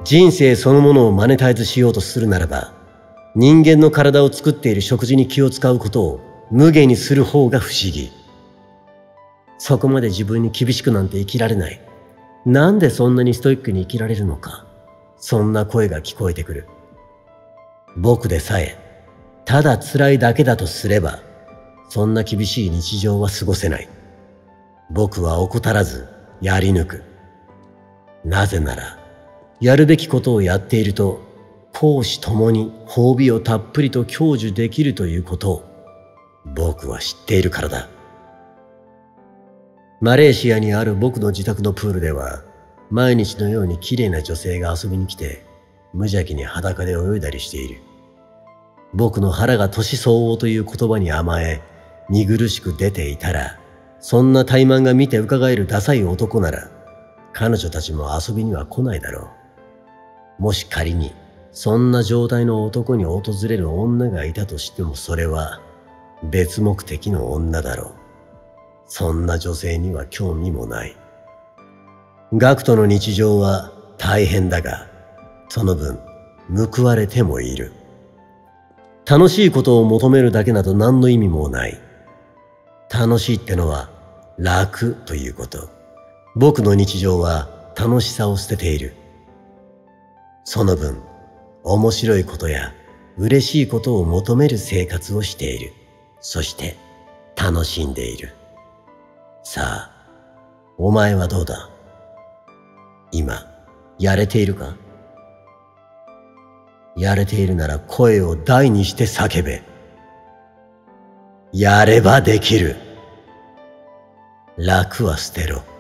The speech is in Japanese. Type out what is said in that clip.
人生そのものをマネタイズしようとするならば、人間の体を作っている食事に気を使うことを無限にする方が不思議。そこまで自分に厳しくなんて生きられない。なんでそんなにストイックに生きられるのか。そんな声が聞こえてくる。僕でさえ、ただ辛いだけだとすれば、そんな厳しい日常は過ごせない。僕は怠らずやり抜く。なぜなら、やるべきことをやっていると、公私ともに褒美をたっぷりと享受できるということを、僕は知っているからだ。マレーシアにある僕の自宅のプールでは、毎日のように綺麗な女性が遊びに来て、無邪気に裸で泳いだりしている。僕の腹が年相応という言葉に甘え、見苦しく出ていたら、そんな怠慢が見て伺えるダサい男なら、彼女たちも遊びには来ないだろう。もし仮に、そんな状態の男に訪れる女がいたとしてもそれは、別目的の女だろう。そんな女性には興味もない。ガクトの日常は大変だが、その分報われてもいる。楽しいことを求めるだけなど何の意味もない。楽しいってのは楽ということ。僕の日常は楽しさを捨てている。その分、面白いことや嬉しいことを求める生活をしている。そして楽しんでいる。さあ、お前はどうだ？今、やれているか？やれているなら声を大にして叫べ。やればできる。楽は捨てろ。